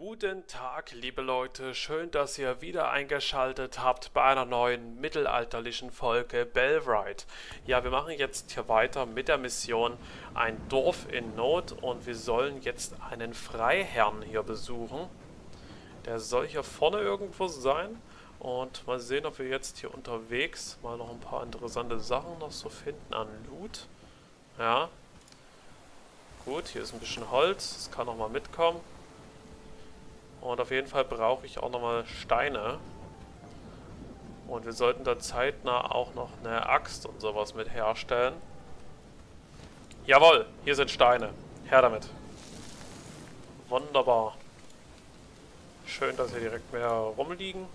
Guten Tag, liebe Leute. Schön, dass ihr wieder eingeschaltet habt bei einer neuen mittelalterlichen Folge Bellwright. Ja, wir machen jetzt hier weiter mit der Mission Ein Dorf in Not und wir sollen jetzt einen Freiherrn hier besuchen. Der soll hier vorne irgendwo sein und mal sehen, ob wir jetzt hier unterwegs mal noch ein paar interessante Sachen noch so finden an Loot. Ja, gut, hier ist ein bisschen Holz, das kann noch mal mitkommen. Und auf jeden Fall brauche ich auch nochmal Steine. Und wir sollten da zeitnah auch noch eine Axt und sowas mit herstellen. Jawohl, hier sind Steine. Her damit. Wunderbar. Schön, dass hier direkt mehr rumliegen.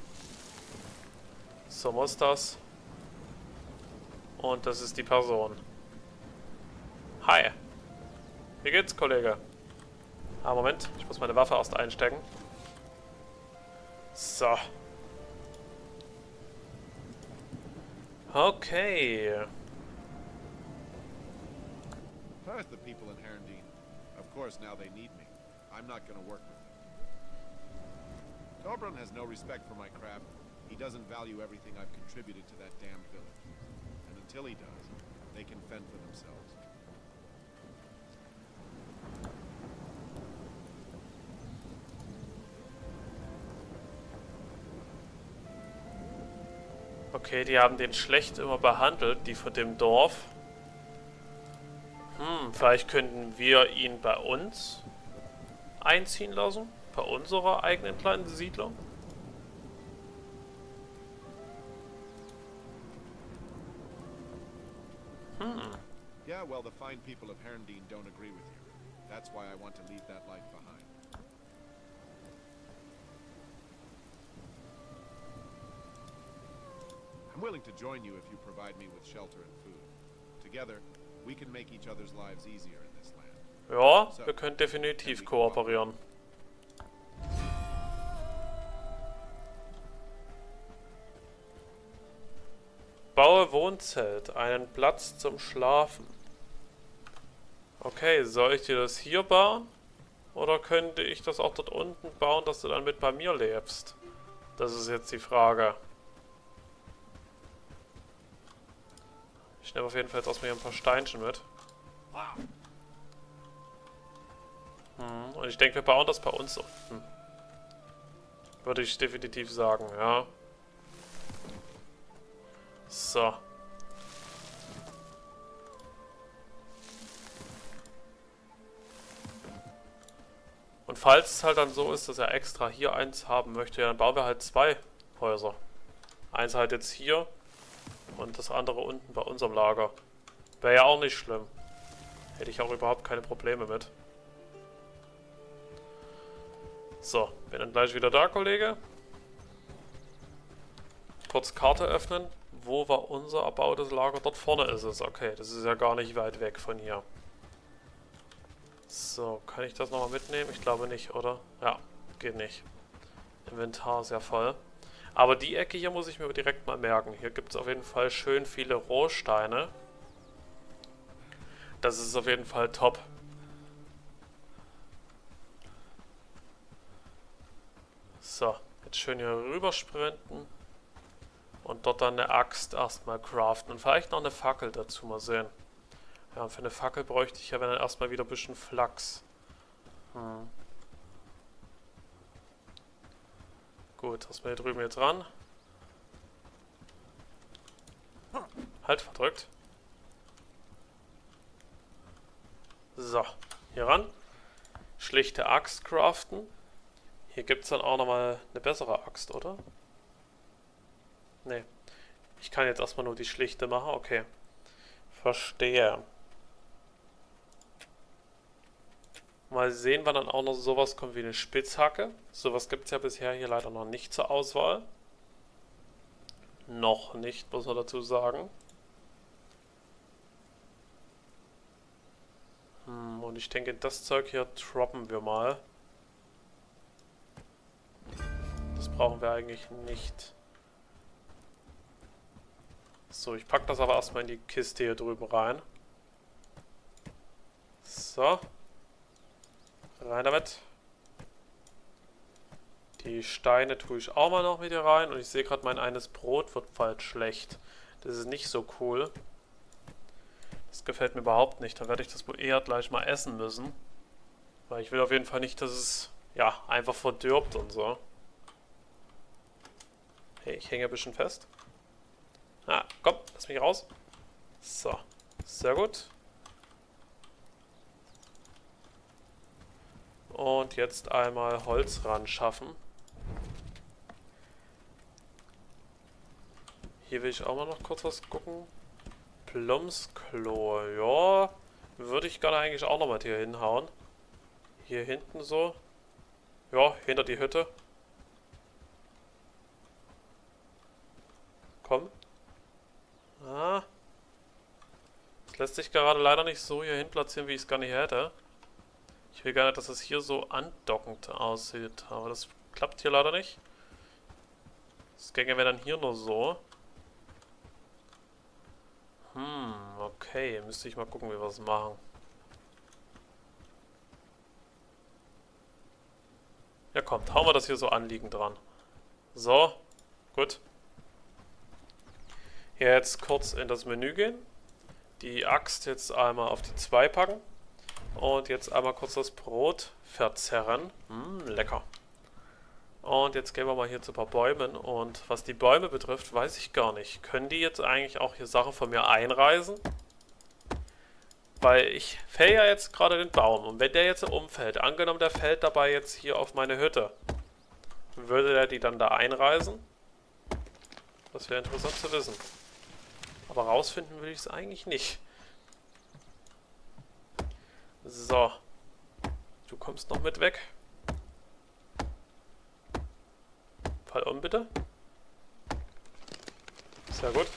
So muss das. Und das ist die Person. Hi. Wie geht's, Kollege? Ah, Moment. Ich muss meine Waffe erst einstecken. So. Okay. First, the people in Herendeen. Of course, now they need me. I'm not gonna work with them. Torbjorn has no respect for my craft. He doesn't value everything I've contributed to that damned village. And until he does, they can fend for themselves. Okay, die haben den schlecht immer behandelt, die von dem Dorf. Vielleicht könnten wir ihn bei uns einziehen lassen. Bei unserer eigenen kleinen Siedlung. Yeah, well, the fine people of Herendeen don't agree with you. That's why I want to leave that life behind. I'm willing to join you if you provide me with shelter and food. Together, we can make each other's lives easier in this land. Ja, wir können definitiv kooperieren. Baue Wohnzelt, einen Platz zum Schlafen. Okay, soll ich dir das hier bauen? Oder könnte ich das auch dort unten bauen, dass du dann mit bei mir lebst? Das ist jetzt die Frage. Ich nehme auf jeden Fall jetzt erstmal hier ein paar Steinchen mit. Und ich denke, wir bauen das bei uns unten. Würde ich definitiv sagen, ja. So. Und falls es halt dann so ist, dass er extra hier eins haben möchte, ja, dann bauen wir halt zwei Häuser. Eins halt jetzt hier und das andere unten bei unserem Lager. Wäre ja auch nicht schlimm. Hätte ich auch überhaupt keine Probleme mit. So, bin dann gleich wieder da, Kollege. Kurz Karte öffnen. Wo war unser erbautes Lager? Dort vorne ist es. Okay, das ist ja gar nicht weit weg von hier. So, kann ich das nochmal mitnehmen? Ich glaube nicht, oder? Ja, geht nicht. Inventar ist ja voll. Aber die Ecke hier muss ich mir direkt mal merken. Hier gibt es auf jeden Fall schön viele Rohsteine. Das ist auf jeden Fall top. So, jetzt schön hier rüber sprinten. Und dort dann eine Axt erstmal craften. Und vielleicht noch eine Fackel dazu, mal sehen. Ja, für eine Fackel bräuchte ich ja dann erstmal wieder ein bisschen Flachs. Gut, erstmal hier drüben jetzt ran. Halt, verdrückt. So, hier ran. Schlichte Axt craften. Hier gibt es dann auch nochmal eine bessere Axt, oder? Nee. Ich kann jetzt erstmal nur die schlichte machen. Okay. Verstehe. Mal sehen, wann dann auch noch sowas kommt wie eine Spitzhacke. Sowas gibt es ja bisher hier leider noch nicht zur Auswahl. Noch nicht, muss man dazu sagen. Und ich denke, das Zeug hier droppen wir mal. Das brauchen wir eigentlich nicht. So, ich packe das aber erstmal in die Kiste hier drüben rein. So. Rein damit. Die Steine tue ich auch mal noch mit hier rein. Und ich sehe gerade, mein eines Brot wird bald schlecht. Das ist nicht so cool. Das gefällt mir überhaupt nicht. Dann werde ich das wohl eher gleich mal essen müssen. Weil ich will auf jeden Fall nicht, dass es, ja, einfach verdirbt und so. Hey, ich hänge ein bisschen fest. Ah, komm, lass mich raus. So, sehr gut. Und jetzt einmal Holz ran schaffen. Hier will ich auch mal noch kurz was gucken. Plumpsklo, ja. Würde ich gerne eigentlich auch noch mal hier hinhauen. Hier hinten so. Ja, hinter die Hütte. Komm. Ah. Das lässt sich gerade leider nicht so hier hin platzieren, wie ich es gerne hätte. Ich will gar nicht, dass es hier so andockend aussieht. Aber das klappt hier leider nicht. Das ginge mir dann hier nur so. Okay. Müsste ich mal gucken, wie wir es machen. Ja, kommt. Hauen wir das hier so anliegend dran. So. Gut. Hier jetzt kurz in das Menü gehen. Die Axt jetzt einmal auf die 2 packen. Und jetzt einmal kurz das Brot verzerren. Lecker. Und jetzt gehen wir mal hier zu ein paar Bäumen. Und was die Bäume betrifft, weiß ich gar nicht. Können die jetzt eigentlich auch hier Sachen von mir einreißen? Weil ich fäll ja jetzt gerade den Baum. Und wenn der jetzt umfällt, angenommen der fällt dabei jetzt hier auf meine Hütte, würde der die dann da einreißen? Das wäre interessant zu wissen. Aber rausfinden will ich es eigentlich nicht. So. Du kommst noch mit weg. Fall um, bitte. Sehr gut.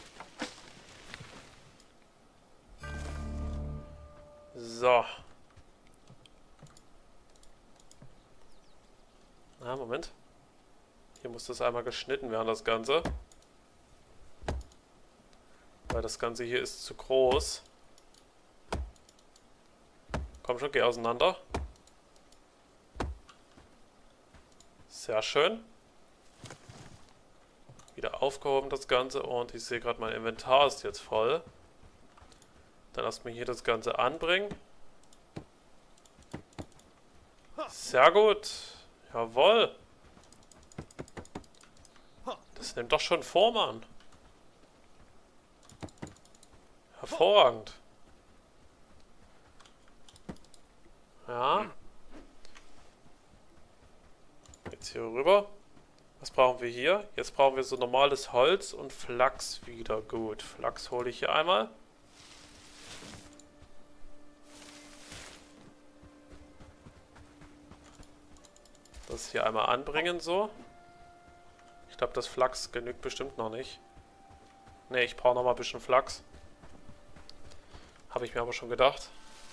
So. Na, Moment. Hier muss das einmal geschnitten werden, das Ganze. Weil das Ganze hier ist zu groß. Komm schon, geh auseinander. Sehr schön. Wieder aufgehoben das Ganze und ich sehe gerade, mein Inventar ist jetzt voll. Dann erstmal hier das Ganze anbringen. Sehr gut. Jawohl. Das nimmt doch schon Form an. Hervorragend. Ja. Jetzt hier rüber. Was brauchen wir hier? Jetzt brauchen wir so normales Holz und Flachs wieder. Gut, Flachs hole ich hier einmal. Das hier einmal anbringen so. Ich glaube, das Flachs genügt bestimmt noch nicht. Ne, ich brauche noch mal ein bisschen Flachs. Habe ich mir aber schon gedacht.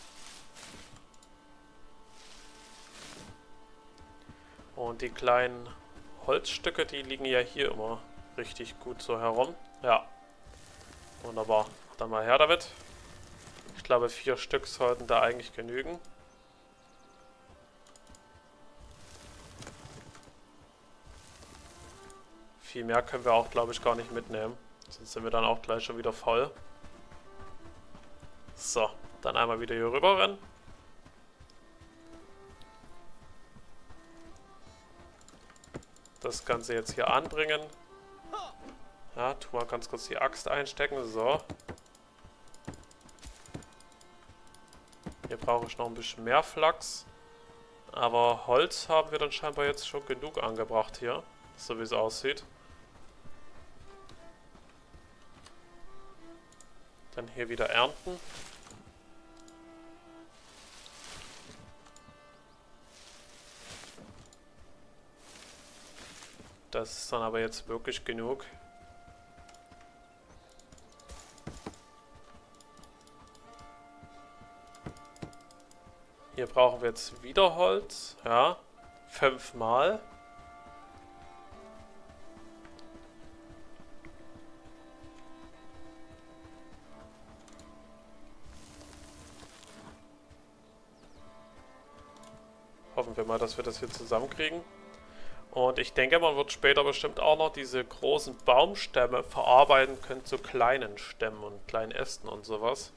Und die kleinen Holzstücke, die liegen ja hier immer richtig gut so herum. Ja. Wunderbar. Dann mal her damit. Ich glaube, 4 Stück sollten da eigentlich genügen. Viel mehr können wir auch, glaube ich, gar nicht mitnehmen. Sonst sind wir dann auch gleich schon wieder voll. So, dann einmal wieder hier rüber rennen. Das Ganze jetzt hier anbringen. Ja, tu mal ganz kurz die Axt einstecken. So. Hier brauche ich noch ein bisschen mehr Flachs. Aber Holz haben wir dann scheinbar jetzt schon genug angebracht hier. So wie es aussieht. Dann hier wieder ernten. Das ist dann aber jetzt wirklich genug. Hier brauchen wir jetzt wieder Holz. Ja, 5 Mal. Hoffen wir mal, dass wir das hier zusammenkriegen. Und ich denke, man wird später bestimmt auch noch diese großen Baumstämme verarbeiten können zu kleinen Stämmen und kleinen Ästen und sowas.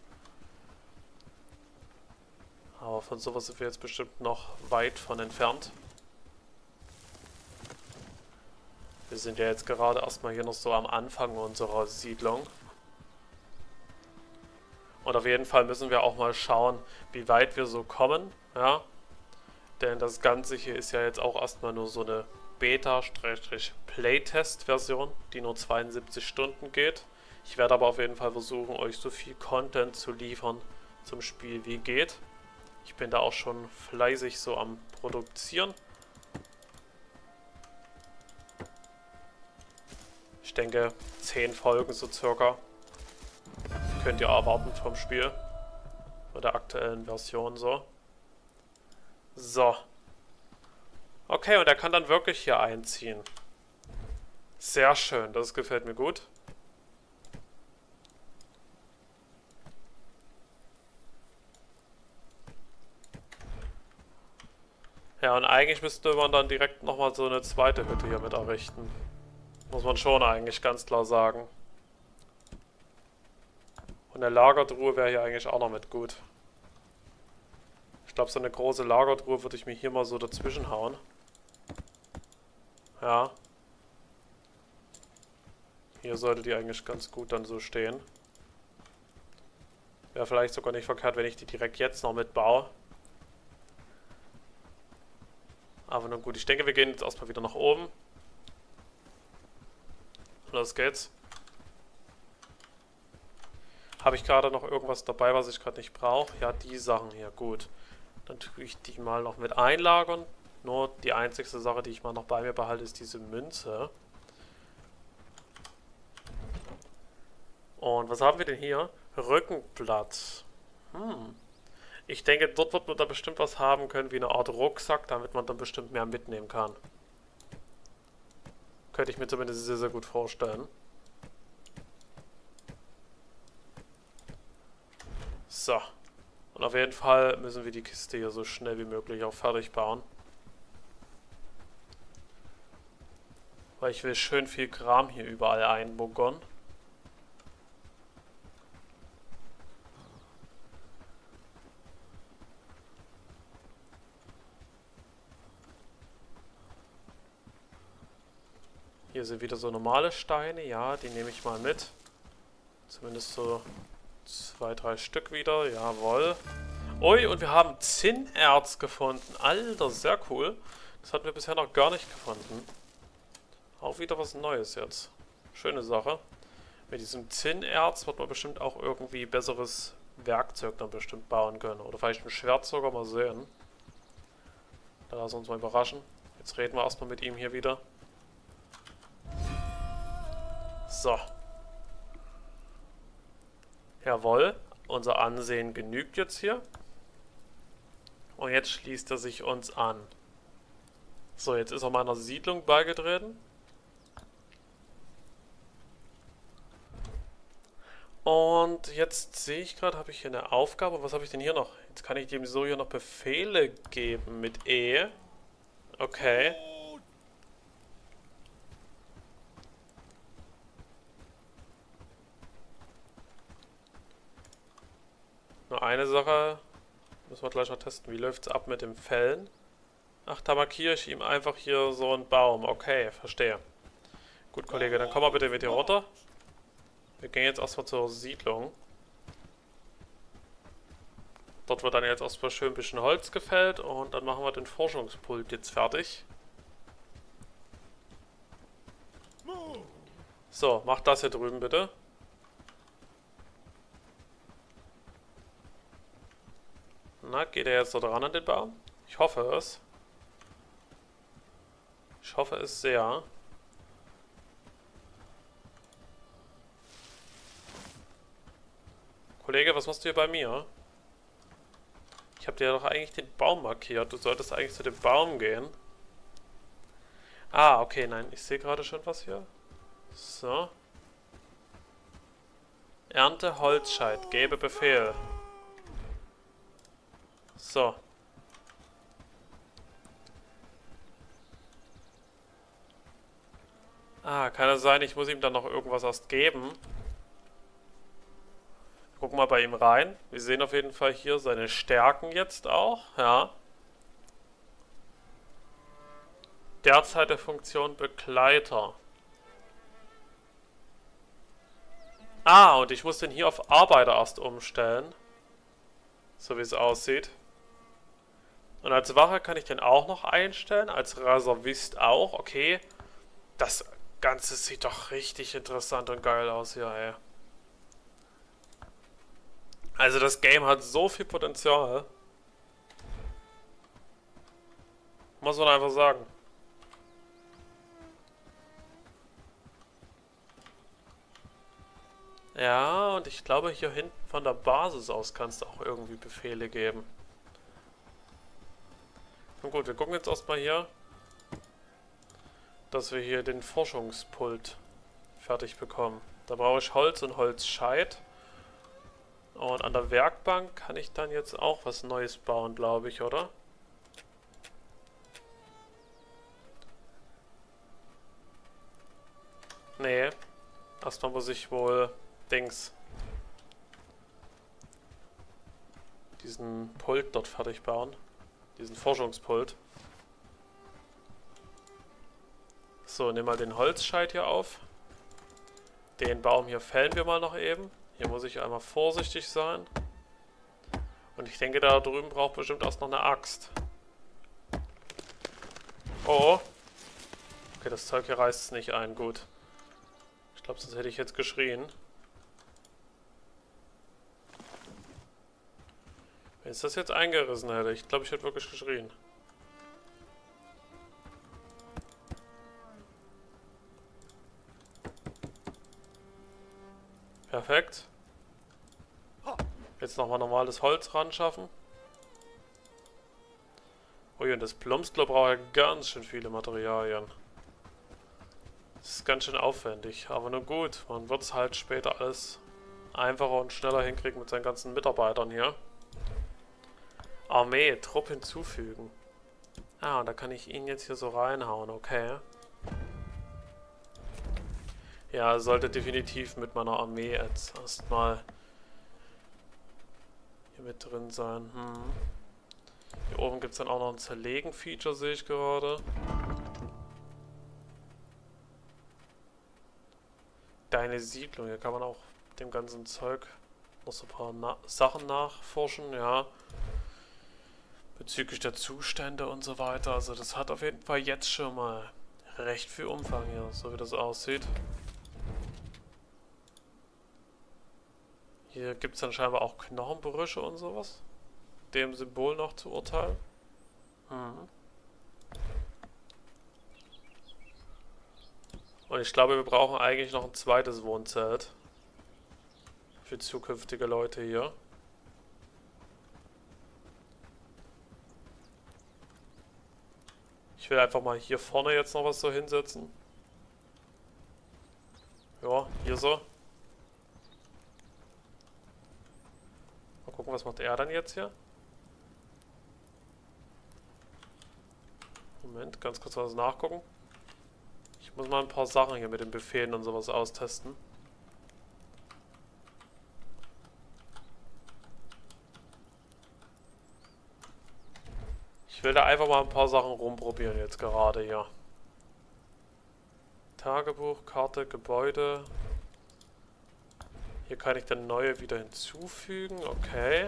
Aber von sowas sind wir jetzt bestimmt noch weit von entfernt. Wir sind ja jetzt gerade erstmal hier noch so am Anfang unserer Siedlung. Und auf jeden Fall müssen wir auch mal schauen, wie weit wir so kommen. Ja? Denn das Ganze hier ist ja jetzt auch erstmal nur so eine Beta-Playtest-Version, die nur 72 Stunden geht. Ich werde aber auf jeden Fall versuchen, euch so viel Content zu liefern zum Spiel wie geht. Ich bin da auch schon fleißig so am Produzieren. Ich denke, 10 Folgen so circa könnt ihr erwarten vom Spiel. Von der aktuellen Version so. So. Okay, und er kann dann wirklich hier einziehen. Sehr schön, das gefällt mir gut. Ja, und eigentlich müsste man dann direkt nochmal so eine zweite Hütte hier mit errichten. Muss man schon eigentlich ganz klar sagen. Und eine Lagertruhe wäre hier eigentlich auch noch mit gut. Ich glaube, so eine große Lagertruhe würde ich mir hier mal so dazwischen hauen. Ja. Hier sollte die eigentlich ganz gut dann so stehen. Wäre vielleicht sogar nicht verkehrt, wenn ich die direkt jetzt noch mitbaue. Aber nun gut, ich denke, wir gehen jetzt erstmal wieder nach oben. Los geht's. Habe ich gerade noch irgendwas dabei, was ich gerade nicht brauche? Ja, die Sachen hier, gut. Dann tue ich die mal noch mit einlagern. Nur die einzigste Sache, die ich mal noch bei mir behalte, ist diese Münze. Und was haben wir denn hier? Rückenblatt. Ich denke, dort wird man da bestimmt was haben können, wie eine Art Rucksack, damit man dann bestimmt mehr mitnehmen kann. Könnte ich mir zumindest sehr, sehr gut vorstellen. So. Und auf jeden Fall müssen wir die Kiste hier so schnell wie möglich auch fertig bauen. Weil ich will schön viel Kram hier überall einbunkern. Hier sind wieder so normale Steine. Ja, die nehme ich mal mit. Zumindest so 2, 3 Stück wieder. Jawohl. Ui, und wir haben Zinnerz gefunden. Alter, sehr cool. Das hatten wir bisher noch gar nicht gefunden. Auch wieder was Neues jetzt. Schöne Sache. Mit diesem Zinnerz wird man bestimmt auch irgendwie besseres Werkzeug dann bestimmt bauen können. Oder vielleicht ein Schwert sogar, mal sehen. Da lassen wir uns mal überraschen. Jetzt reden wir erstmal mit ihm hier wieder. So. Jawohl. Unser Ansehen genügt jetzt hier. Und jetzt schließt er sich uns an. So, jetzt ist er meiner Siedlung beigetreten. Und jetzt sehe ich gerade, habe ich hier eine Aufgabe. Was habe ich denn hier noch? Jetzt kann ich dem so hier noch Befehle geben mit E. Okay. Nur eine Sache müssen wir gleich noch testen. Wie läuft es ab mit dem Fällen? Ach, da markiere ich ihm einfach hier so einen Baum. Okay, verstehe. Gut, Kollege, dann komm mal bitte mit hier runter. Wir gehen jetzt erstmal zur Siedlung. Dort wird dann jetzt erstmal schön ein bisschen Holz gefällt und dann machen wir den Forschungspult jetzt fertig. So, mach das hier drüben bitte. Na, geht er jetzt so dran an den Baum? Ich hoffe es. Ich hoffe es sehr. Kollege, was machst du hier bei mir? Ich habe dir doch eigentlich den Baum markiert. Du solltest eigentlich zu dem Baum gehen. Ah, okay, nein. Ich sehe gerade schon was hier. So. Ernte Holzscheit. Gebe Befehl. So. Ah, kann es sein, ich muss ihm dann noch irgendwas erst geben. Gucken wir bei ihm rein. Wir sehen auf jeden Fall hier seine Stärken jetzt auch. Ja. Derzeit der Funktion Begleiter. Ah, und ich muss den hier auf Arbeiter erst umstellen. So wie es aussieht. Und als Wache kann ich den auch noch einstellen. Als Reservist auch. Okay. Das Ganze sieht doch richtig interessant und geil aus hier, ey. Also das Game hat so viel Potenzial. Muss man einfach sagen. Ja, und ich glaube, hier hinten von der Basis aus kannst du auch irgendwie Befehle geben. Na gut, wir gucken jetzt erstmal hier, dass wir hier den Forschungspult fertig bekommen. Da brauche ich Holz und Holzscheit. Und an der Werkbank kann ich dann jetzt auch was Neues bauen, glaube ich, oder? Nee. Erstmal muss ich wohl diesen Pult dort fertig bauen. Diesen Forschungspult. So, nimm mal den Holzscheit hier auf. Den Baum hier fällen wir mal noch eben. Hier muss ich einmal vorsichtig sein. Und ich denke, da drüben braucht bestimmt erst noch eine Axt. Oh. Okay, das Zeug hier reißt es nicht ein. Gut. Ich glaube, sonst hätte ich jetzt geschrien. Wenn es das jetzt eingerissen hätte, ich glaube, ich hätte wirklich geschrien. Perfekt. Jetzt nochmal normales Holz ran schaffen. Ui, und das Plumpsklo braucht ja ganz schön viele Materialien. Das ist ganz schön aufwendig, aber nur gut. Man wird es halt später alles einfacher und schneller hinkriegen mit seinen ganzen Mitarbeitern hier. Armee, Trupp hinzufügen. Ah, und da kann ich ihn jetzt hier so reinhauen, okay. Ja, sollte definitiv mit meiner Armee jetzt erstmal hier mit drin sein. Hier oben gibt es dann auch noch ein Zerlegen-Feature, sehe ich gerade. Deine Siedlung, hier kann man auch dem ganzen Zeug noch so ein paar Sachen nachforschen, ja. Bezüglich der Zustände und so weiter. Also das hat auf jeden Fall jetzt schon mal recht viel Umfang hier, so wie das aussieht. Hier gibt es dann scheinbar auch Knochenbrüche und sowas. Dem Symbol noch zu urteilen. Und ich glaube, wir brauchen eigentlich noch ein zweites Wohnzelt. Für zukünftige Leute hier. Ich will einfach mal hier vorne jetzt noch was so hinsetzen. Ja, hier so. Mal gucken, was macht er dann jetzt hier? Moment, ganz kurz was nachgucken. Ich muss mal ein paar Sachen hier mit den Befehlen und sowas austesten. Ich will da einfach mal ein paar Sachen rumprobieren jetzt gerade hier. Tagebuch, Karte, Gebäude. Hier kann ich dann neue wieder hinzufügen, okay.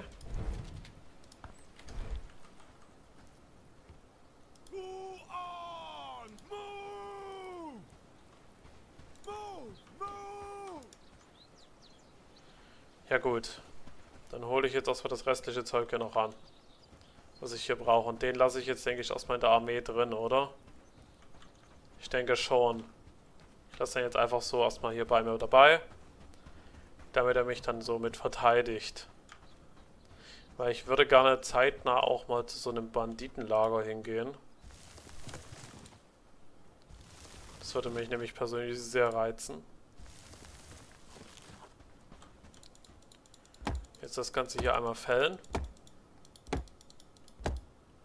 Ja gut, dann hole ich jetzt erstmal das restliche Zeug hier noch ran, was ich hier brauche. Und den lasse ich jetzt, denke ich, erstmal in der Armee drin, oder? Ich denke schon. Ich lasse den jetzt einfach so erstmal hier bei mir dabei, damit er mich dann so mit verteidigt. Weil ich würde gerne zeitnah auch mal zu so einem Banditenlager hingehen. Das würde mich nämlich persönlich sehr reizen. Jetzt das Ganze hier einmal fällen.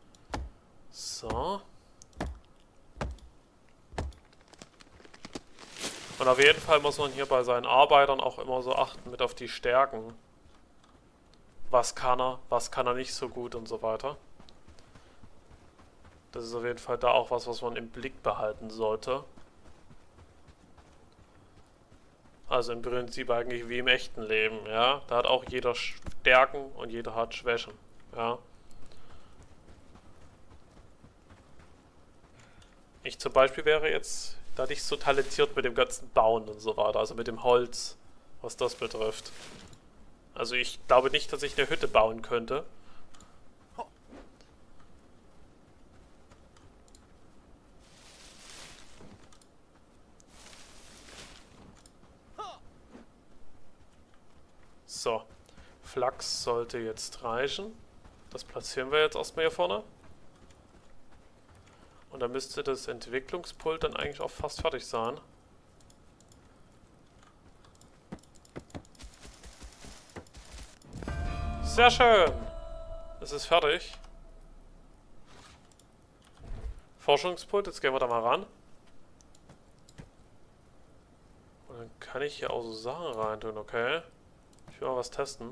So. Und auf jeden Fall muss man hier bei seinen Arbeitern auch immer so achten mit auf die Stärken. Was kann er nicht so gut und so weiter. Das ist auf jeden Fall da auch was man im Blick behalten sollte. Also im Prinzip eigentlich wie im echten Leben, ja. Da hat auch jeder Stärken und jeder hat Schwächen, ja. Ich zum Beispiel wäre jetzt da nicht so talentiert mit dem ganzen Bauen und so weiter, also mit dem Holz, was das betrifft. Also ich glaube nicht, dass ich eine Hütte bauen könnte. So, Flachs sollte jetzt reichen. Das platzieren wir jetzt erstmal hier vorne. Und dann müsste das Entwicklungspult dann eigentlich auch fast fertig sein. Sehr schön! Es ist fertig. Forschungspult, jetzt gehen wir da mal ran. Und dann kann ich hier auch so Sachen reintun, okay? Ich will mal was testen.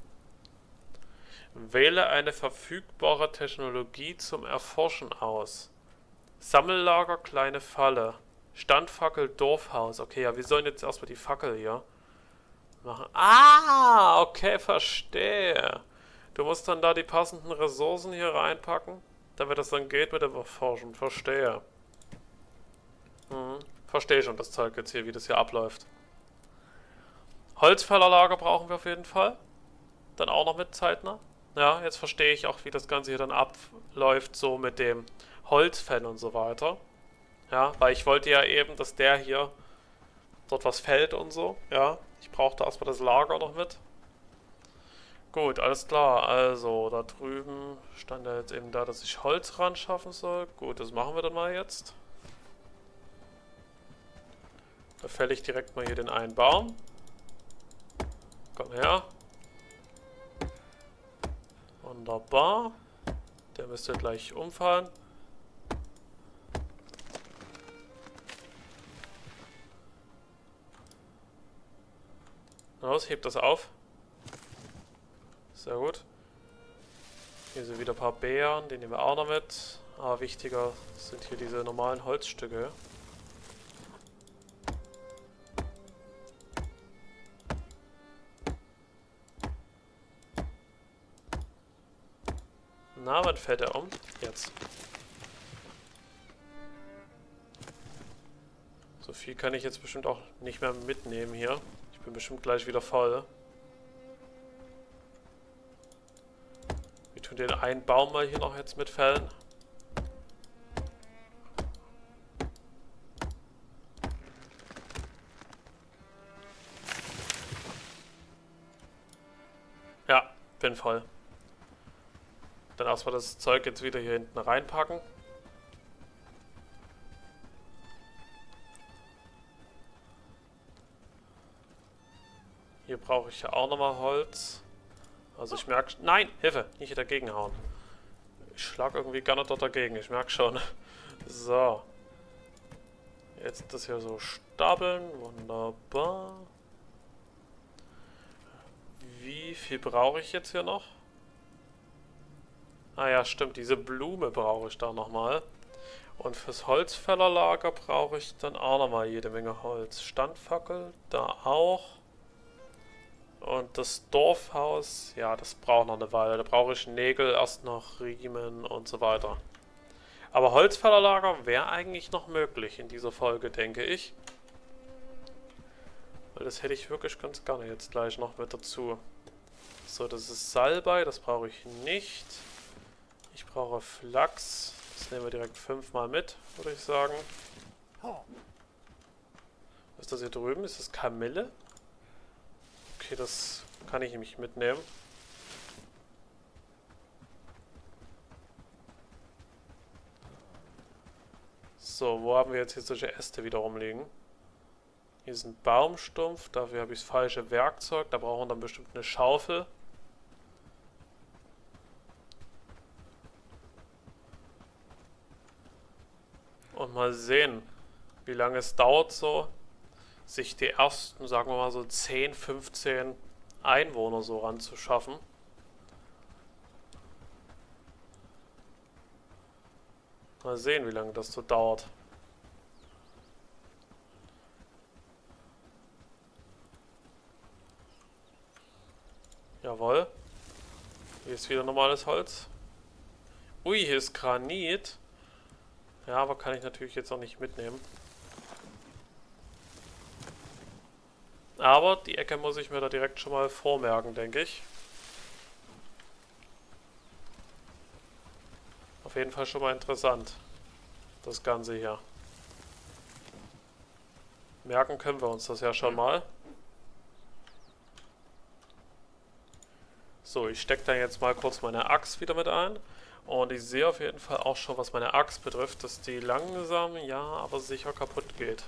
Wähle eine verfügbare Technologie zum Erforschen aus. Sammellager, kleine Falle. Standfackel, Dorfhaus. Okay, ja, wir sollen jetzt erstmal die Fackel hier machen. Ah, okay, verstehe. Du musst dann da die passenden Ressourcen hier reinpacken, damit das dann geht mit dem Erforschen. Verstehe. Verstehe schon das Zeug jetzt hier, wie das hier abläuft. Holzfällerlager brauchen wir auf jeden Fall. Dann auch noch mit zeitnah. Ja, jetzt verstehe ich auch, wie das Ganze hier dann abläuft, so mit dem Holzfällen und so weiter. Ja, weil ich wollte ja eben, dass der hier dort was fällt und so. Ja, ich brauchte erstmal das Lager noch mit. Gut, alles klar. Also, da drüben stand ja jetzt eben da, dass ich Holz ran schaffen soll. Gut, das machen wir dann mal jetzt. Da fälle ich direkt mal hier den einen Baum. Komm her. Wunderbar. Der müsste gleich umfallen. Los, hebt das auf. Sehr gut. Hier sind wieder ein paar Beeren, die nehmen wir auch noch mit. Aber wichtiger sind hier diese normalen Holzstücke. Na, wann fällt er um? Jetzt. So viel kann ich jetzt bestimmt auch nicht mehr mitnehmen hier. Ich bin bestimmt gleich wieder voll. Wir tun den einen Baum mal hier noch jetzt mitfällen. Ja, bin voll. Dann erstmal das Zeug jetzt wieder hier hinten reinpacken. Hier brauche ich ja auch nochmal Holz. Also ich merke... Nein! Hilfe! Nicht hier dagegen hauen. Ich schlage irgendwie gar nicht dort dagegen. Ich merke schon. So. Jetzt das hier so stapeln. Wunderbar. Wie viel brauche ich jetzt hier noch? Ah ja, stimmt. Diese Blume brauche ich da nochmal. Und fürs Holzfällerlager brauche ich dann auch nochmal jede Menge Holz. Standfackel, da auch. Und das Dorfhaus, ja, das braucht noch eine Weile. Da brauche ich Nägel, erst noch Riemen und so weiter. Aber Holzfällerlager wäre eigentlich noch möglich in dieser Folge, denke ich. Weil das hätte ich wirklich ganz gerne jetzt gleich noch mit dazu. So, das ist Salbei, das brauche ich nicht. Ich brauche Flachs. Das nehmen wir direkt 5-mal mit, würde ich sagen. Was ist das hier drüben? Ist das Kamille? Okay, das kann ich nämlich mitnehmen. So, wo haben wir jetzt hier solche Äste wieder rumliegen? Hier ist ein Baumstumpf, dafür habe ich das falsche Werkzeug. Da brauchen wir dann bestimmt eine Schaufel. Und mal sehen, wie lange es dauert so, sich die ersten, sagen wir mal so 10, 15 Einwohner so ranzuschaffen. Mal sehen, wie lange das so dauert. Jawohl. Hier ist wieder normales Holz. Ui, hier ist Granit. Ja, aber kann ich natürlich jetzt auch nicht mitnehmen. Aber die Ecke muss ich mir da direkt schon mal vormerken, denke ich. Auf jeden Fall schon mal interessant, das Ganze hier. Merken können wir uns das ja schon mal. So, ich stecke da jetzt mal kurz meine Axt wieder mit ein. Und ich sehe auf jeden Fall auch schon, was meine Axt betrifft, dass die langsam, ja, aber sicher kaputt geht.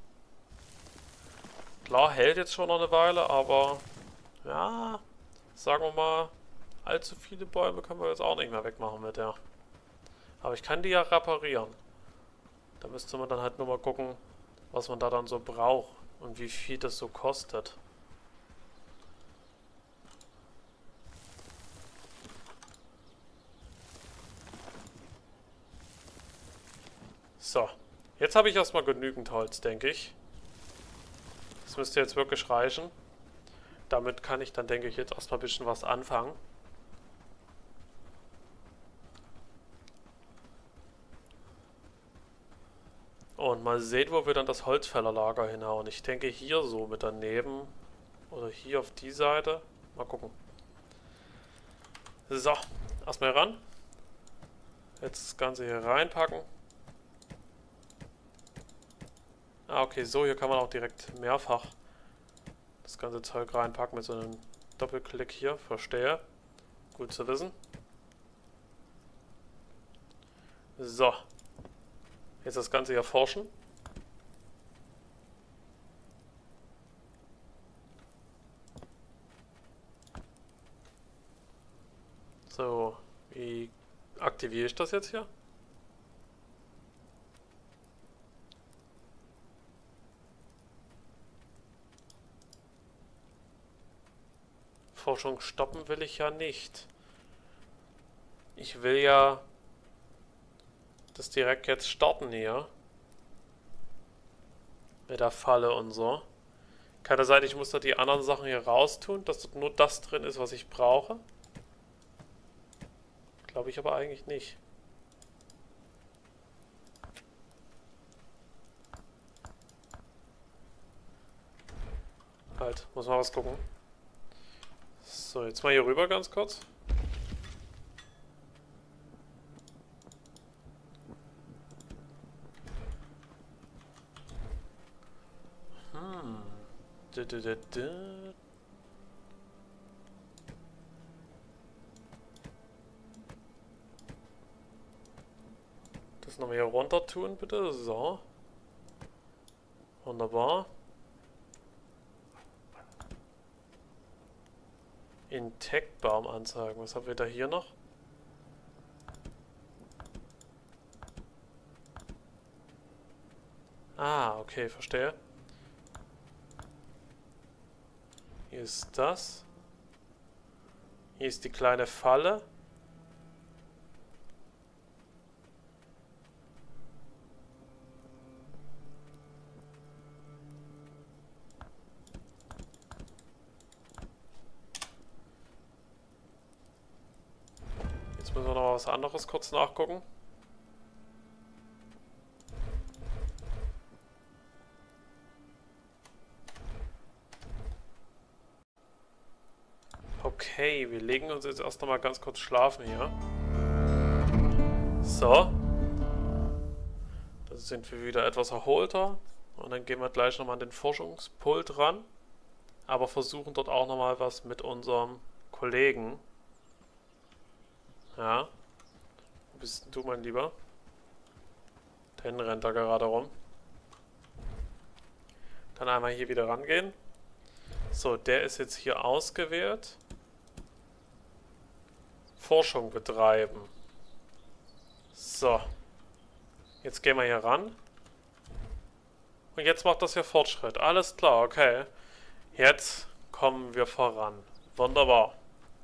Klar, hält jetzt schon noch eine Weile, aber ja, sagen wir mal, allzu viele Bäume können wir jetzt auch nicht mehr wegmachen mit der. Aber ich kann die ja reparieren. Da müsste man dann halt nur mal gucken, was man da dann so braucht und wie viel das so kostet. So, jetzt habe ich erstmal genügend Holz, denke ich. Das müsste jetzt wirklich reichen. Damit kann ich dann, denke ich, jetzt erstmal ein bisschen was anfangen. Und mal sehen, wo wir dann das Holzfällerlager hinhauen. Ich denke hier so mit daneben. Oder hier auf die Seite. Mal gucken. So, erstmal ran. Jetzt das Ganze hier reinpacken. Ah, okay, so, hier kann man auch direkt mehrfach das ganze Zeug reinpacken mit so einem Doppelklick hier. Verstehe. Gut zu wissen. So. Jetzt das Ganze hier forschen. So, wie aktiviere ich das jetzt hier? Forschung stoppen will ich ja nicht. Ich will ja das direkt jetzt starten hier. Mit der Falle und so. Kann das sein, ich muss da die anderen Sachen hier raustun, dass dort nur das drin ist, was ich brauche? Glaube ich aber eigentlich nicht. Halt, muss mal was gucken. So, jetzt mal hier rüber ganz kurz. Das nochmal hier runter tun, bitte. So. Wunderbar. Intect-Baum anzeigen. Was haben wir da hier noch? Ah, okay, verstehe. Hier ist das. Hier ist die kleine Falle. Jetzt müssen wir noch was anderes kurz nachgucken. Okay, wir legen uns jetzt erst noch mal ganz kurz schlafen hier. So. Dann sind wir wieder etwas erholter. Und dann gehen wir gleich nochmal an den Forschungspult ran. Aber versuchen dort auch nochmal was mit unserem Kollegen. Ja. Wo bist denn du, mein Lieber? Den rennt da gerade rum. Dann einmal hier wieder rangehen. So, der ist jetzt hier ausgewählt. Forschung betreiben. So. Jetzt gehen wir hier ran. Und jetzt macht das ja Fortschritt. Alles klar, okay. Jetzt kommen wir voran. Wunderbar.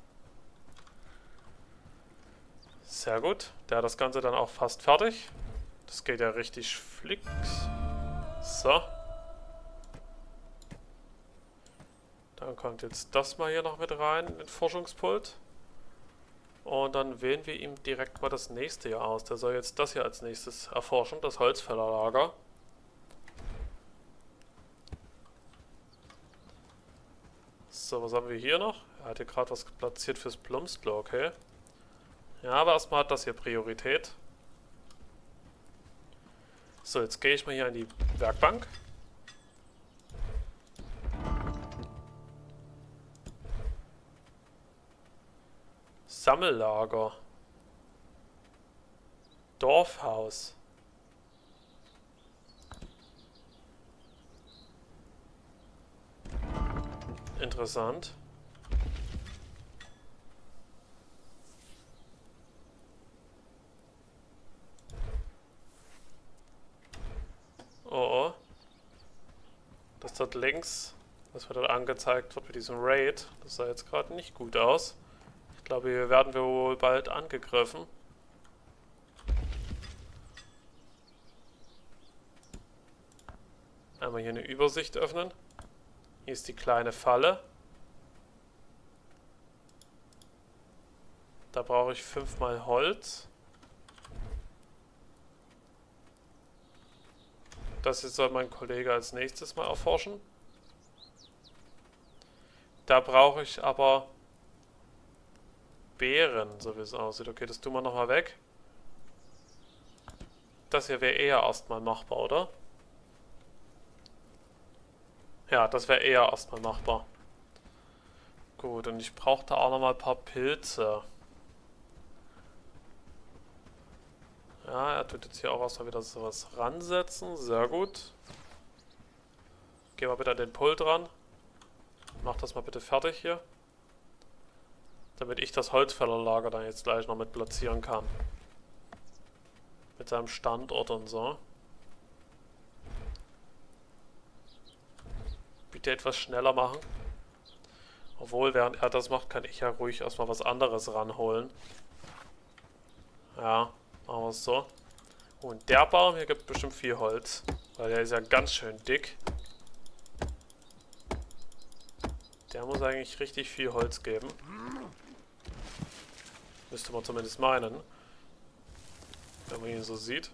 Sehr gut. Der hat das Ganze dann auch fast fertig. Das geht ja richtig flix. So. Dann kommt jetzt das mal hier noch mit rein, in den Forschungspult. Und dann wählen wir ihm direkt mal das nächste hier aus. Der soll jetzt das hier als nächstes erforschen, das Holzfällerlager. So, was haben wir hier noch? Er hat hier gerade was platziert fürs Plumpsklo, okay. Ja, aber erstmal hat das hier Priorität. So, jetzt gehe ich mal hier an die Werkbank. Sammellager. Dorfhaus. Interessant. Oh, oh. Das dort links, was mir dort angezeigt wird mit diesem Raid, das sah jetzt gerade nicht gut aus. Ich glaube, hier werden wir wohl bald angegriffen. Einmal hier eine Übersicht öffnen. Hier ist die kleine Falle. Da brauche ich 5 mal Holz. Das jetzt soll mein Kollege als nächstes mal erforschen. Da brauche ich aber Beeren, so wie es aussieht. Okay, das tun wir nochmal weg. Das hier wäre eher erstmal machbar, oder? Ja, das wäre eher erstmal machbar. Gut, und ich brauche da auch nochmal ein paar Pilze. Ja, er tut jetzt hier auch erstmal wieder sowas ransetzen. Sehr gut. Geh mal bitte an den Pult ran. Mach das mal bitte fertig hier. Damit ich das Holzfällerlager dann jetzt gleich noch mit platzieren kann. Mit seinem Standort und so. Bitte etwas schneller machen. Obwohl, während er das macht, kann ich ja ruhig erstmal was anderes ranholen. Ja, machen wir es so. Und der Baum hier gibt bestimmt viel Holz. Weil der ist ja ganz schön dick. Der muss eigentlich richtig viel Holz geben. Müsste man zumindest meinen. Wenn man ihn so sieht.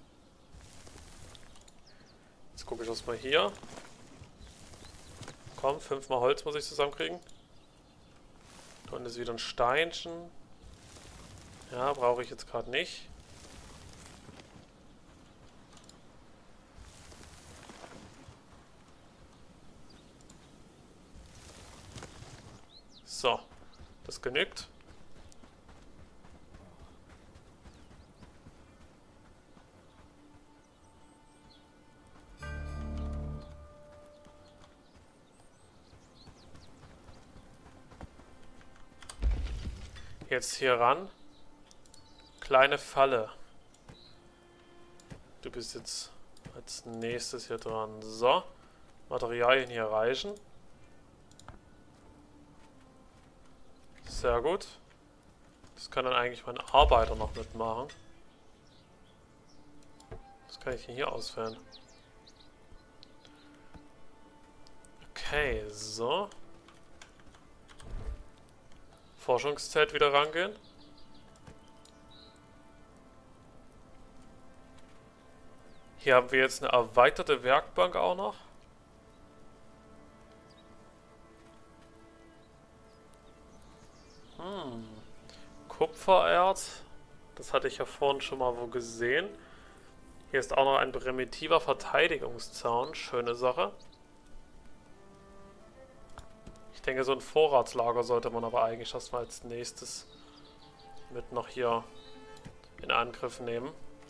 Jetzt gucke ich erstmal hier. Komm, 5 mal Holz muss ich zusammenkriegen. Da unten ist wieder ein Steinchen. Ja, brauche ich jetzt gerade nicht. So, das genügt. Jetzt hier ran. Kleine Falle. Du bist jetzt als nächstes hier dran. So. Materialien hier reichen. Sehr gut. Das kann dann eigentlich mein Arbeiter noch mitmachen. Das kann ich hier auswählen. Okay, so. Forschungszelt wieder rangehen. Hier haben wir jetzt eine erweiterte Werkbank auch noch. Kupfererz. Das hatte ich ja vorhin schon mal wo gesehen. Hier ist auch noch ein primitiver Verteidigungszaun. Schöne Sache. Ich denke, so ein Vorratslager sollte man aber eigentlich erstmal als nächstes mit noch hier in Angriff nehmen.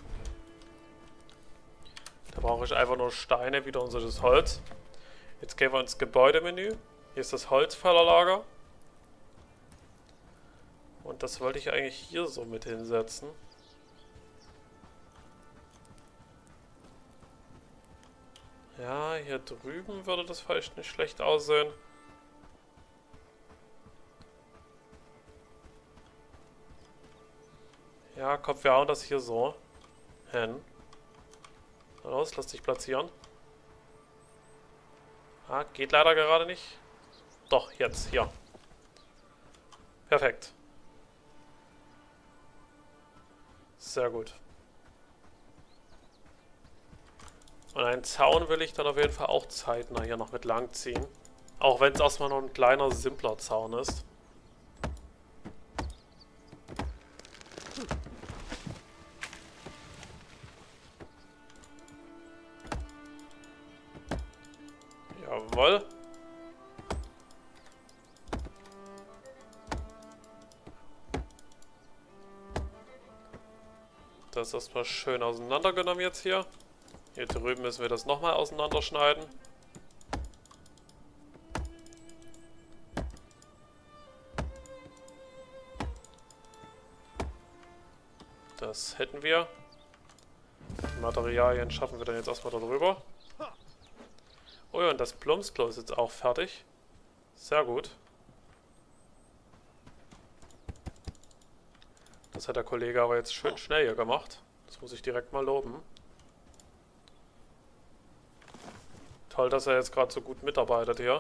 Da brauche ich einfach nur Steine, wieder unser Holz. Jetzt gehen wir ins Gebäudemenü. Hier ist das Holzfällerlager. Und das wollte ich eigentlich hier so mit hinsetzen. Ja, hier drüben würde das vielleicht nicht schlecht aussehen. Ja, komm, wir hauen das hier so hin. Na los, lass dich platzieren. Ah, geht leider gerade nicht. Doch, jetzt, hier. Perfekt. Sehr gut. Und einen Zaun will ich dann auf jeden Fall auch zeitnah hier noch mit lang ziehen. Auch wenn es erstmal nur ein kleiner, simpler Zaun ist. Jawohl. Das ist erstmal schön auseinandergenommen jetzt hier. Hier drüben müssen wir das nochmal auseinanderschneiden. Das hätten wir. Die Materialien schaffen wir dann jetzt erstmal darüber. Oh ja, und das Plumpsklo ist jetzt auch fertig. Sehr gut. Das hat der Kollege aber jetzt schön schnell hier gemacht. Das muss ich direkt mal loben. Toll, dass er jetzt gerade so gut mitarbeitet hier.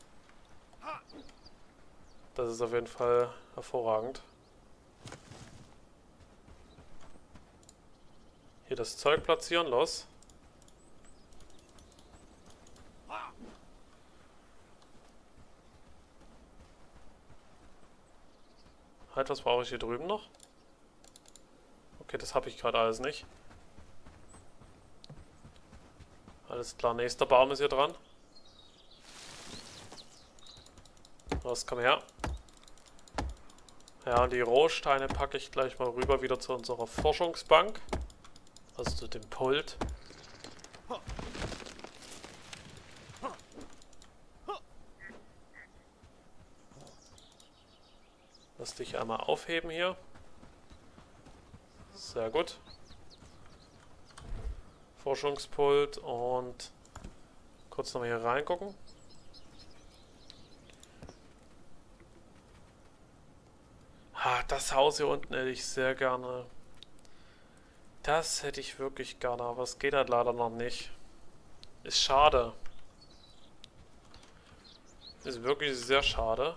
Das ist auf jeden Fall hervorragend. Hier das Zeug platzieren, los. Halt, was brauche ich hier drüben noch? Okay, das habe ich gerade alles nicht. Alles klar, nächster Baum ist hier dran. Los, komm her. Ja, und die Rohsteine packe ich gleich mal rüber wieder zu unserer Forschungsbank. Also zu dem Pult. Lass dich einmal aufheben hier. Sehr gut. Forschungspult und kurz nochmal hier reingucken. Ah, das Haus hier unten hätte ich sehr gerne. Das hätte ich wirklich gerne, aber es geht halt leider noch nicht. Ist schade. Ist wirklich sehr schade.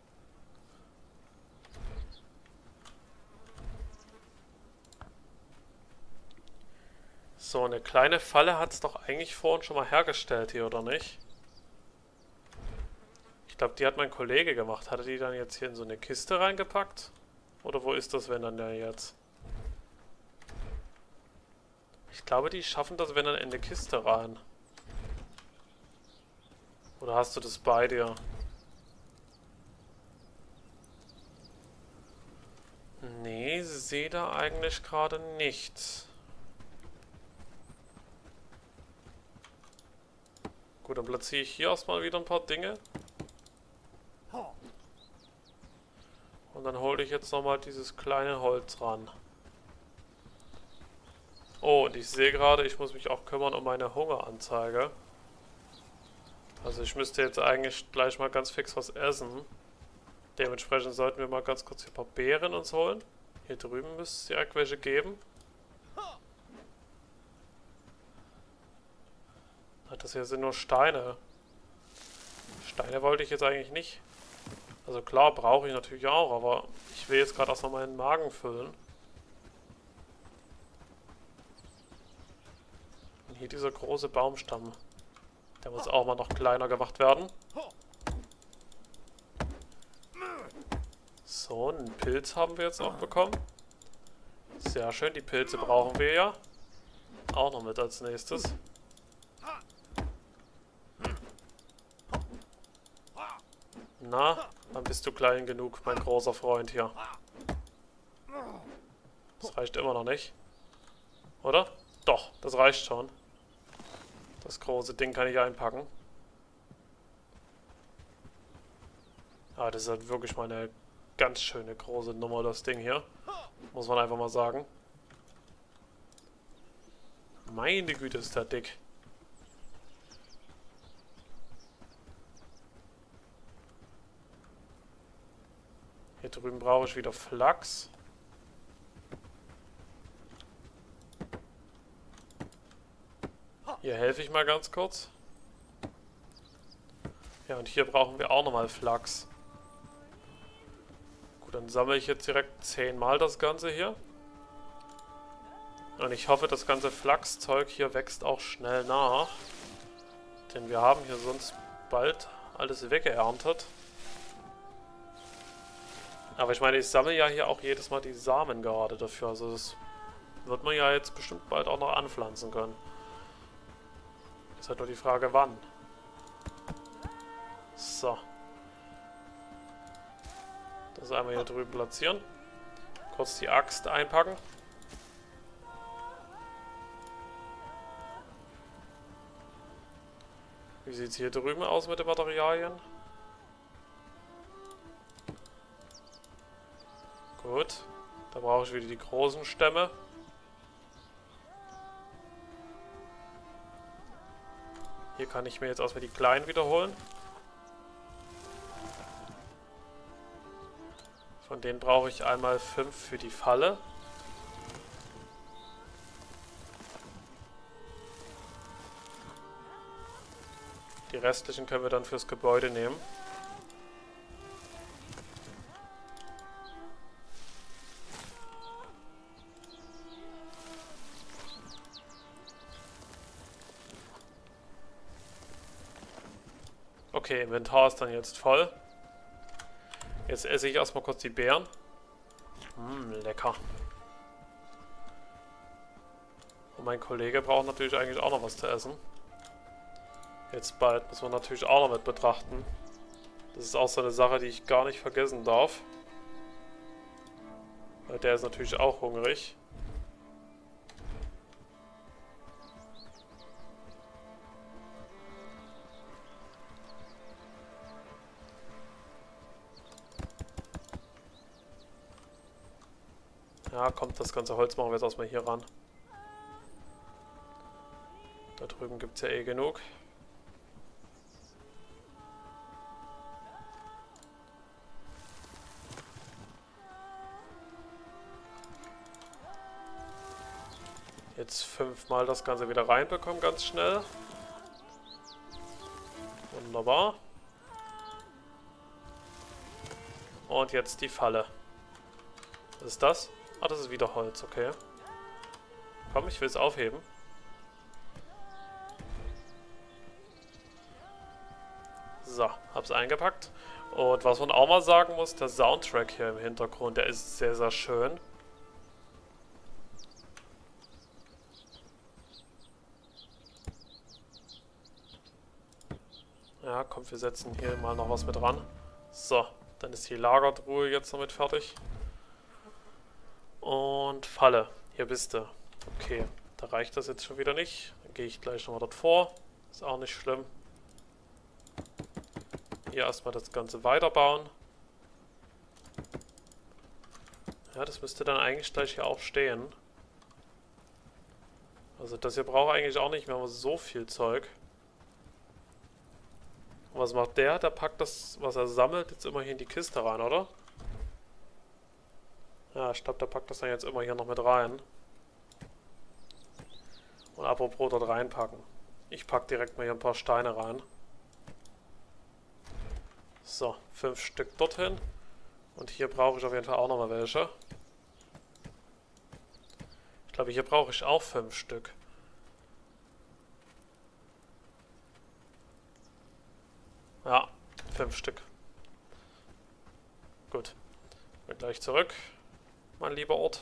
So, eine kleine Falle hat es doch eigentlich vorhin schon mal hergestellt hier, oder nicht? Ich glaube, die hat mein Kollege gemacht. Hat er die dann jetzt hier in so eine Kiste reingepackt? Oder wo ist das, wenn dann der jetzt? Ich glaube, die schaffen das, wenn dann in eine Kiste rein. Oder hast du das bei dir? Nee, sehe da eigentlich gerade nichts. Gut, dann platziere ich hier erstmal wieder ein paar Dinge. Und dann hole ich jetzt nochmal dieses kleine Holz ran. Oh, und ich sehe gerade, ich muss mich auch kümmern um meine Hungeranzeige. Also ich müsste jetzt eigentlich gleich mal ganz fix was essen. Dementsprechend sollten wir mal ganz kurz hier ein paar Beeren uns holen. Hier drüben müsste es direkt welche geben. Das hier sind nur Steine. Steine wollte ich jetzt eigentlich nicht. Also klar, brauche ich natürlich auch, aber ich will jetzt gerade erstmal meinen Magen füllen. Und hier dieser große Baumstamm. Der muss auch mal noch kleiner gemacht werden. So, einen Pilz haben wir jetzt auch bekommen. Sehr schön, die Pilze brauchen wir ja. Auch noch mit als nächstes. Na, dann bist du klein genug, mein großer Freund hier. Das reicht immer noch nicht. Oder? Doch, das reicht schon. Das große Ding kann ich einpacken. Ah, das ist halt wirklich mal eine ganz schöne große Nummer, das Ding hier. Muss man einfach mal sagen. Meine Güte, ist der dick. Hier drüben brauche ich wieder Flachs. Hier helfe ich mal ganz kurz. Ja, und hier brauchen wir auch nochmal Flachs. Gut, dann sammle ich jetzt direkt 10 Mal das Ganze hier. Und ich hoffe, das ganze Flachszeug hier wächst auch schnell nach. Denn wir haben hier sonst bald alles weggeerntet. Aber ich meine, ich sammle ja hier auch jedes Mal die Samen gerade dafür. Also das wird man ja jetzt bestimmt bald auch noch anpflanzen können. Ist halt nur die Frage, wann. So. Das einmal hier drüben platzieren. Kurz die Axt einpacken. Wie sieht es hier drüben aus mit den Materialien? Gut. Da brauche ich wieder die großen Stämme. Hier kann ich mir jetzt erstmal die kleinen wiederholen. Von denen brauche ich einmal 5 für die Falle. Die restlichen können wir dann fürs Gebäude nehmen. Okay, Inventar ist dann jetzt voll. Jetzt esse ich erstmal kurz die Beeren. Lecker. Und mein Kollege braucht natürlich eigentlich auch noch was zu essen. Jetzt bald müssen wir natürlich auch noch mit betrachten. Das ist auch so eine Sache, die ich gar nicht vergessen darf. Weil der ist natürlich auch hungrig. Ja, kommt, das ganze Holz machen wir jetzt erstmal hier ran. Da drüben gibt es ja eh genug. Jetzt 5 Mal das Ganze wieder reinbekommen, ganz schnell. Wunderbar. Und jetzt die Falle. Was ist das? Ah, das ist wieder Holz, okay. Komm, ich will es aufheben. So, hab's eingepackt. Und was man auch mal sagen muss, der Soundtrack hier im Hintergrund, der ist sehr, sehr schön. Ja, komm, wir setzen hier mal noch was mit ran. So, dann ist die Lagertruhe jetzt damit fertig. Und Falle, hier bist du. Okay, da reicht das jetzt schon wieder nicht. Dann gehe ich gleich nochmal dort vor. Ist auch nicht schlimm. Hier erstmal das Ganze weiterbauen. Ja, das müsste dann eigentlich gleich hier auch stehen. Also das hier braucht eigentlich auch nicht mehr so viel Zeug. Und was macht der? Der packt das, was er sammelt, jetzt immer hier in die Kiste rein, oder? Ja, ich glaube, der packt das dann jetzt immer hier noch mit rein. Und apropos dort reinpacken. Ich packe direkt mal hier ein paar Steine rein. So, 5 Stück dorthin. Und hier brauche ich auf jeden Fall auch nochmal welche. Ich glaube, hier brauche ich auch 5 Stück. Ja, 5 Stück. Gut. Bin gleich zurück, mein lieber Ort.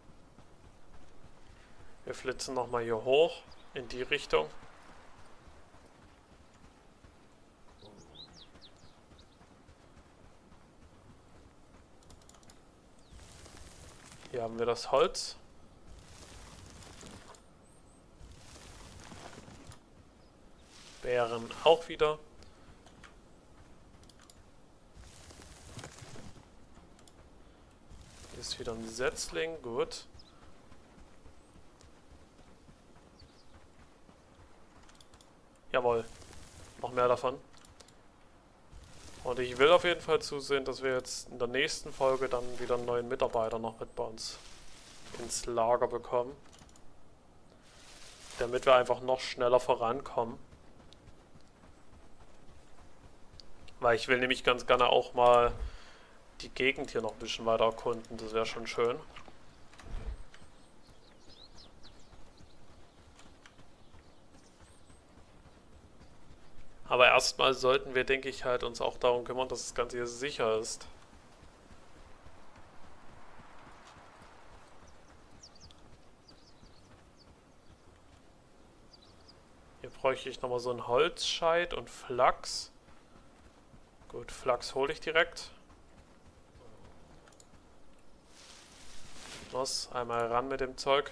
Wir flitzen nochmal hier hoch, in die Richtung. Hier haben wir das Holz. Beeren auch wieder. Hier ist wieder ein Setzling, gut. Jawohl, noch mehr davon. Und ich will auf jeden Fall zusehen, dass wir jetzt in der nächsten Folge dann wieder einen neuen Mitarbeiter noch mit bei uns ins Lager bekommen. Damit wir einfach noch schneller vorankommen. Weil ich will nämlich ganz gerne auch mal die Gegend hier noch ein bisschen weiter erkunden. Das wäre schon schön. Aber erstmal sollten wir, denke ich, halt uns auch darum kümmern, dass das Ganze hier sicher ist. Hier bräuchte ich nochmal so einen Holzscheit und Flachs. Gut, Flachs hole ich direkt. Los, einmal ran mit dem Zeug.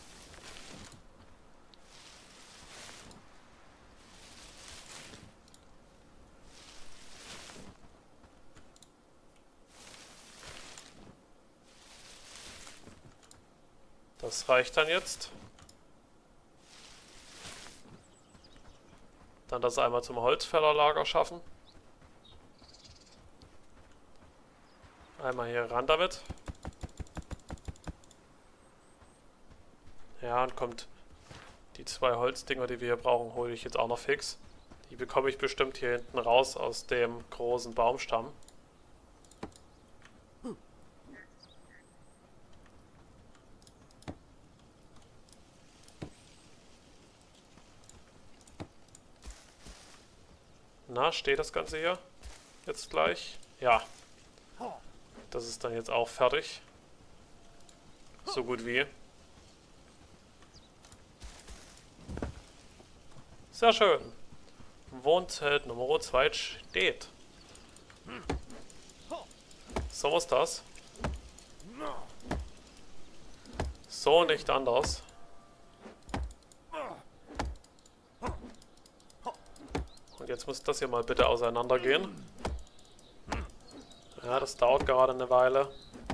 Das reicht dann jetzt. Dann das einmal zum Holzfällerlager schaffen. Einmal hier ran damit. Ja, und kommt die 2 Holzdinger, die wir hier brauchen, hole ich jetzt auch noch fix. Die bekomme ich bestimmt hier hinten raus aus dem großen Baumstamm. Na, steht das Ganze hier jetzt gleich? Ja. Das ist dann jetzt auch fertig. So gut wie. Sehr schön. Wohnzelt Nummer 2 steht. So muss das. So nicht anders. Und jetzt muss das hier mal bitte auseinandergehen. Ja, das dauert gerade eine Weile.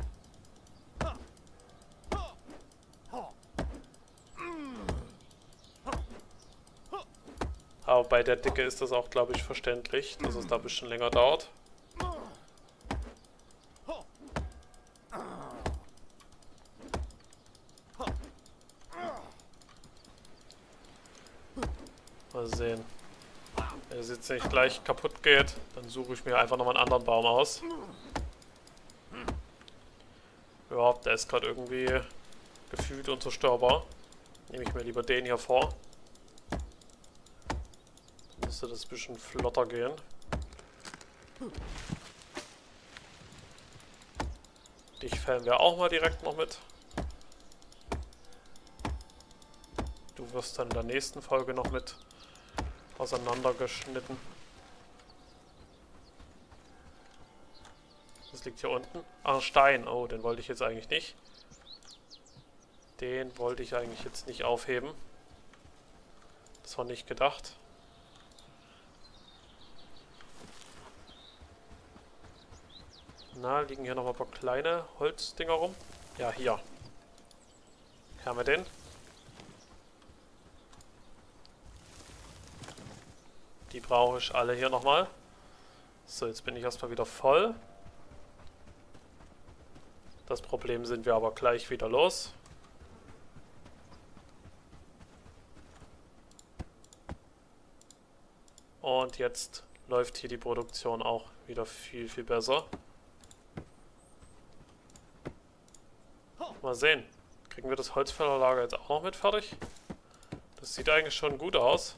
Aber bei der Dicke ist das auch, glaube ich, verständlich, dass es da ein bisschen länger dauert. Mal sehen. Wenn es jetzt nicht gleich kaputt geht, dann suche ich mir einfach nochmal einen anderen Baum aus. Ja, der ist gerade irgendwie gefühlt unzerstörbar. Nehme ich mir lieber den hier vor. Dann müsste das ein bisschen flotter gehen. Dich fällen wir auch mal direkt noch mit. Du wirst dann in der nächsten Folge noch mit auseinandergeschnitten. Das liegt hier unten. Ah, ein Stein. Oh, den wollte ich jetzt eigentlich nicht. Den wollte ich eigentlich jetzt nicht aufheben. Das war nicht gedacht. Na, liegen hier noch ein paar kleine Holzdinger rum? Ja, hier. Hier haben wir den. Die brauche ich alle hier nochmal. So, jetzt bin ich erstmal wieder voll. Das Problem sind wir aber gleich wieder los. Und jetzt läuft hier die Produktion auch wieder viel, viel besser. Mal sehen. Kriegen wir das Holzfällerlager jetzt auch noch mit fertig? Das sieht eigentlich schon gut aus.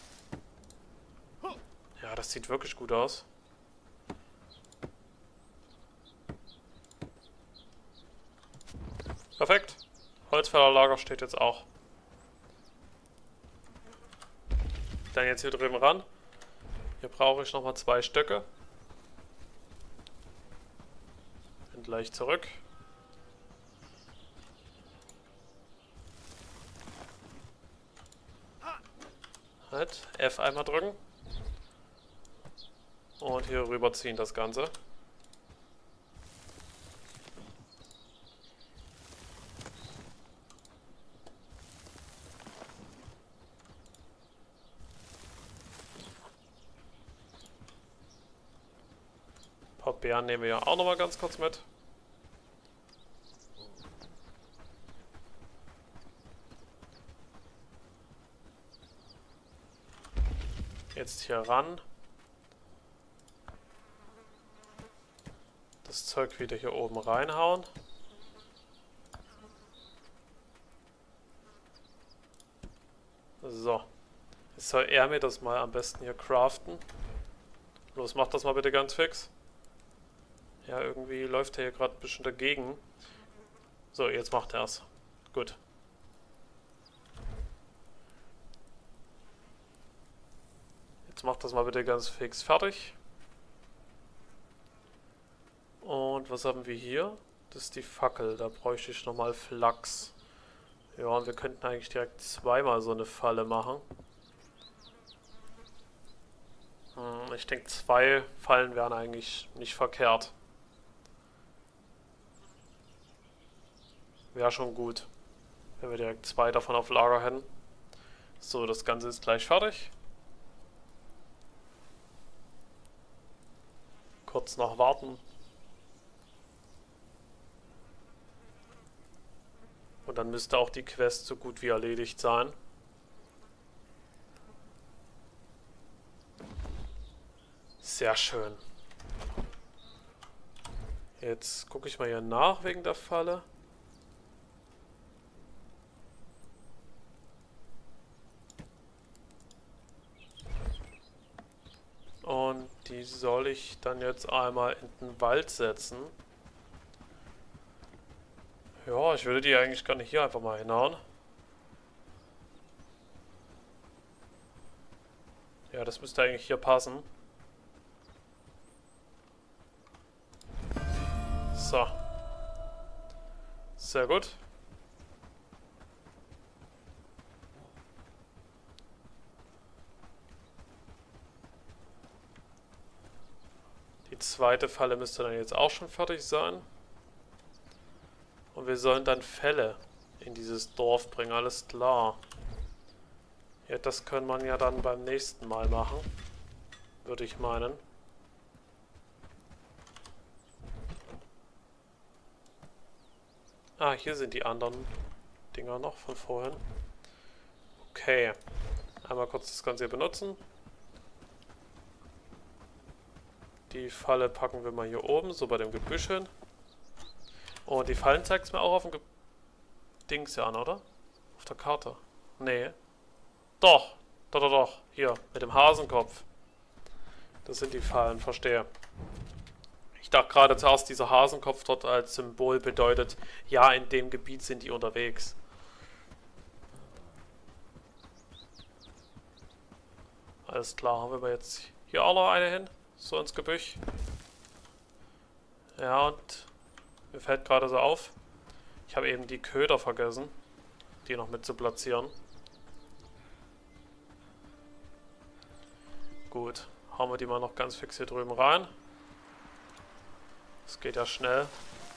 Ja, das sieht wirklich gut aus. Perfekt. Holzfällerlager steht jetzt auch. Dann jetzt hier drüben ran. Hier brauche ich nochmal 2 Stöcke. Bin gleich zurück. Halt, F einmal drücken. Und hier rüberziehen das Ganze. Ein paar Beeren nehmen wir ja auch nochmal ganz kurz mit. Jetzt hier ran. Das Zeug wieder hier oben reinhauen. So. Jetzt soll er mir das mal am besten hier craften. Los, mach das mal bitte ganz fix. Ja, irgendwie läuft er hier gerade ein bisschen dagegen. So, jetzt macht er es. Gut. Jetzt macht das mal bitte ganz fix fertig. Und was haben wir hier? Das ist die Fackel. Da bräuchte ich nochmal Flachs. Ja, und wir könnten eigentlich direkt zweimal so eine Falle machen. Ich denke, 2 Fallen wären eigentlich nicht verkehrt. Wäre schon gut, wenn wir direkt 2 davon auf Lager hätten. So, das Ganze ist gleich fertig. Kurz noch warten. Und dann müsste auch die Quest so gut wie erledigt sein. Sehr schön. Jetzt gucke ich mal hier nach wegen der Falle. Und die soll ich dann jetzt einmal in den Wald setzen. Ja, ich würde die eigentlich gar nicht hier einfach mal hinhauen. Ja, das müsste eigentlich hier passen. So. Sehr gut. Die zweite Falle müsste dann jetzt auch schon fertig sein. Und wir sollen dann Fälle in dieses Dorf bringen, alles klar. Ja, das können wir ja dann beim nächsten Mal machen. Würde ich meinen. Ah, hier sind die anderen Dinger noch von vorhin. Okay. Einmal kurz das Ganze hier benutzen. Die Falle packen wir mal hier oben, so bei dem Gebüsch hin. Und die Fallen zeigt es mir auch auf dem Dings hier an, oder? Auf der Karte. Nee. Doch. Doch. Hier, mit dem Hasenkopf. Das sind die Fallen, verstehe. Ich dachte gerade zuerst, dieser Hasenkopf dort als Symbol bedeutet, ja, in dem Gebiet sind die unterwegs. Alles klar, haben wir jetzt hier auch noch eine hin, so ins Gebüsch. Ja, und mir fällt gerade so auf, ich habe eben die Köder vergessen, die noch mit zu platzieren. Gut, hauen wir die mal noch ganz fix hier drüben rein. Das geht ja schnell.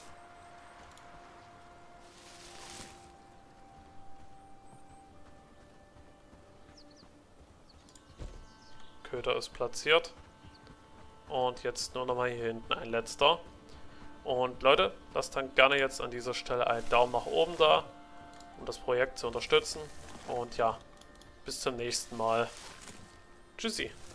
Köder ist platziert. Und jetzt nur noch mal hier hinten ein letzter. Und Leute, lasst dann gerne jetzt an dieser Stelle einen Daumen nach oben da, um das Projekt zu unterstützen. Und ja, bis zum nächsten Mal. Tschüssi.